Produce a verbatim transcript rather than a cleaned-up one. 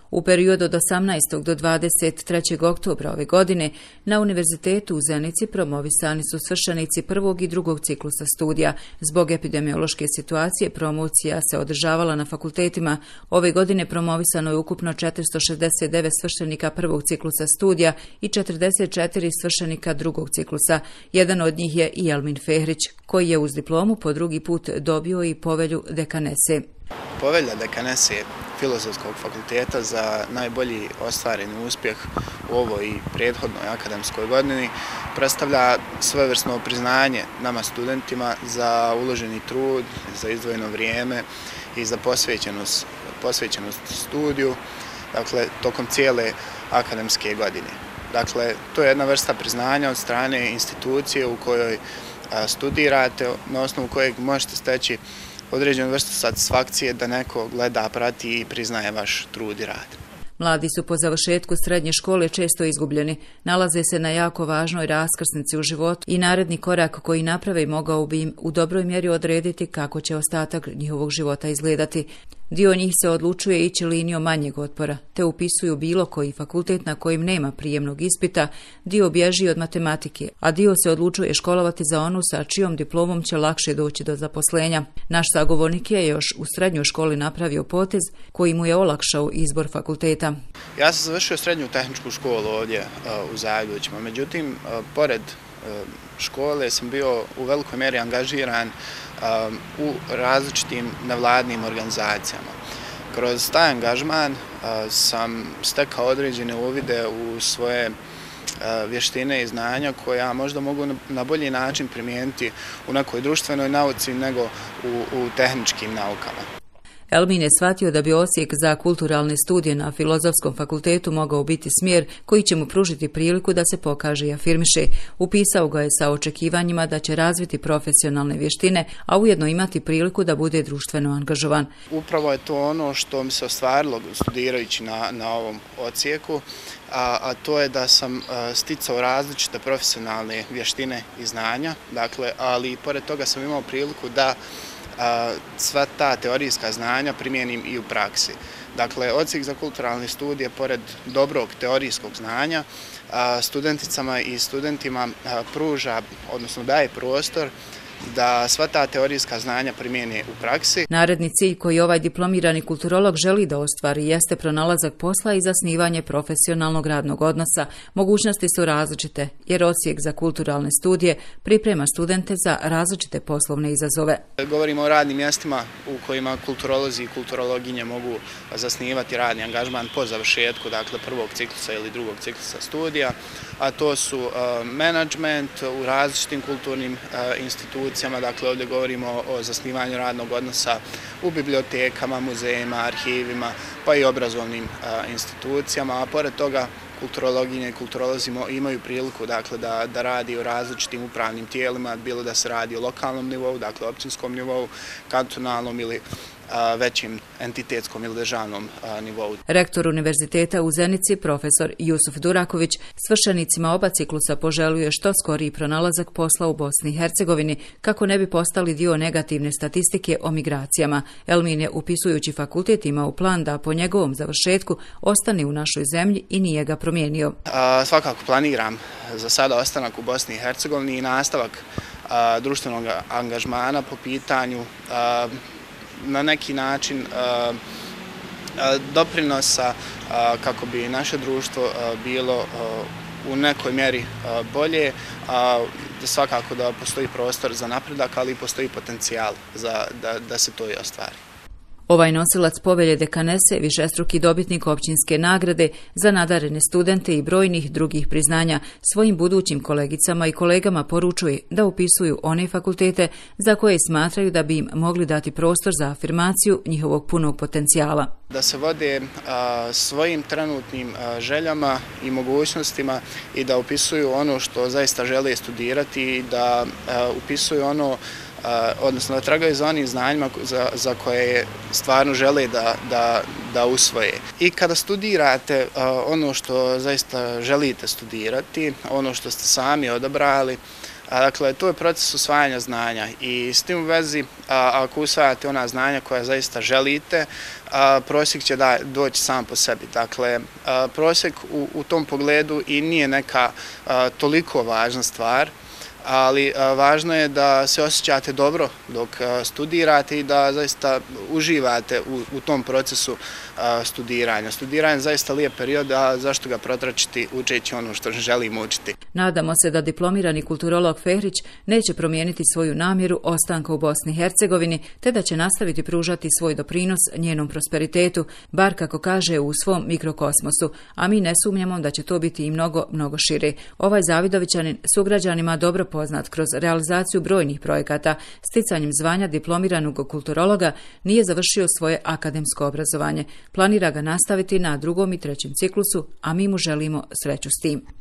U periodu od osamnaestog do dvadeset trećeg oktobra ove godine na Univerzitetu u Zenici promovisani su svršenici prvog i drugog ciklusa studija. Zbog epidemiološke situacije promocija se održavala na fakultetima. Ove godine promovisano je ukupno četiristo šezdeset devet svršenika prvog ciklusa studija i četrdeset četiri svršenika drugog ciklusa. Jedan od njih je i Elmin Fehrić, koji je uz diplomu po drugi put dobio i povelju dekanese. Povelja dekanese Filozofskog fakulteta za najbolji ostvareni uspjeh u ovoj i prethodnoj akademskoj godini predstavlja svojevrsno priznanje nama studentima za uloženi trud, za izdvojeno vrijeme i za posvećenost, posvećenost studiju, dakle, tokom cijele akademske godine. Dakle, to je jedna vrsta priznanja od strane institucije u kojoj studirate, na osnovu kojeg možete steći određenu vrstu satisfakcije da neko gleda, prati i priznaje vaš trud i rad. Mladi su po završetku srednje škole često izgubljeni, nalaze se na jako važnoj raskrsnici u životu i naredni korak koji naprave mogao bi im u dobroj mjeri odrediti kako će ostatak njihovog života izgledati. Dio njih se odlučuje ići linijom manjeg otpora, te upisuju bilo koji fakultet na kojim nema prijemnog ispita, dio bježi od matematike, a dio se odlučuje školovati za onu sa čijom diplomom će lakše doći do zaposlenja. Naš sagovornik je još u srednjoj školi napravio potez koji mu je olakšao izbor fakulteta. Ja sam završio srednju tehničku školu ovdje u Zagvjećima, međutim, pored škole sam bio u velikoj mjeri angažiran u različitim nevladnim organizacijama. Kroz taj angažman sam stekao određene uvide u svoje vještine i znanja koja možda mogu na bolji način primijeniti u nekoj društvenoj nauci nego u, u tehničkim naukama. Elmin je shvatio da bi Osijek za kulturalne studije na Filozofskom fakultetu mogao biti smjer koji će mu pružiti priliku da se pokaže i afirmiše. Upisao ga je sa očekivanjima da će razviti profesionalne vještine, a ujedno imati priliku da bude društveno angažovan. Upravo je to ono što mi se ostvarilo studirajući na, na ovom odsjeku, a, a to je da sam a, sticao različite profesionalne vještine i znanja, dakle, ali pored toga sam imao priliku da sva ta teorijska znanja primijenim i u praksi. Dakle, Odsjek za kulturalne studije, pored dobrog teorijskog znanja, studenticama i studentima pruža, odnosno daje prostor da sva ta teorijska znanja primijene u praksi. Naredni cilj koji ovaj diplomirani kulturolog želi da ostvari jeste pronalazak posla i zasnivanje profesionalnog radnog odnosa. Mogućnosti su različite, jer Osijek za kulturalne studije priprema studente za različite poslovne izazove. Govorimo o radnim mjestima u kojima kulturolozi i kulturologinje mogu zasnivati radni angažman po završetku, dakle prvog ciklusa ili drugog ciklusa studija, a to su menadžment u različitim kulturnim institucijama, dakle ovdje govorimo o zasnivanju radnog odnosa u bibliotekama, muzejima, arhivima, pa i obrazovnim institucijama, a pored toga kulturologinje i kulturolozi imaju priliku, dakle, da, da radi o različitim upravnim tijelima, bilo da se radi o lokalnom nivou, dakle općinskom nivou, kantonalnom ili većim entitetskom ili državnom nivou. Rektor Univerziteta u Zenici, profesor Jusuf Duraković, svršenicima oba ciklusa poželuje što skoriji pronalazak posla u Bosni i Hercegovini, kako ne bi postali dio negativne statistike o migracijama. Elmin je, upisujući fakultet, imao plan da po njegovom završetku ostane u našoj zemlji i nije ga promijenio. A, svakako planiram za sada ostanak u Bosni i Hercegovini i nastavak a, društvenog angažmana po pitanju a, na neki način a, a, doprinosa a, kako bi naše društvo a, bilo a, u nekoj mjeri a, bolje, a, da svakako da postoji prostor za napredak, ali i postoji potencijal za, da, da se to i ostvari. Ovaj nosilac povelje dekanese, višestruki dobitnik općinske nagrade za nadarene studente i brojnih drugih priznanja, svojim budućim kolegicama i kolegama poručuje da upisuju one fakultete za koje smatraju da bi im mogli dati prostor za afirmaciju njihovog punog potencijala. Da se vode a, svojim trenutnim a, željama i mogućnostima i da upisuju ono što zaista žele studirati i da a, upisuju ono Uh, odnosno da tragaju za onim znanjima za, za koje stvarno žele da, da, da usvoje. I kada studirate uh, ono što zaista želite studirati, ono što ste sami odabrali, Dakle, to je proces usvajanja znanja i s tim u vezi, ako usvajate ona znanja koja zaista želite, prosjek će doći sam po sebi. Dakle, prosjek u tom pogledu i nije neka toliko važna stvar, ali važno je da se osjećate dobro dok studirate i da zaista uživate u tom procesu studiranja. Studiranje je zaista lijep period, a zašto ga protračiti učeći ono što želimo učiti. Nadamo se da diplomirani kulturolog Fehrić neće promijeniti svoju namjeru ostanka u Bosni i Hercegovini, te da će nastaviti pružati svoj doprinos njenom prosperitetu, bar kako kaže u svom mikrokosmosu, a mi ne sumnjamo da će to biti i mnogo, mnogo šire. Ovaj Zavidovićanin sugrađanima dobro poznat kroz realizaciju brojnih projekata, sticanjem zvanja diplomiranog kulturologa, nije završio svoje akademsko obrazovanje. Planira ga nastaviti na drugom i trećem ciklusu, a mi mu želimo sreću s tim.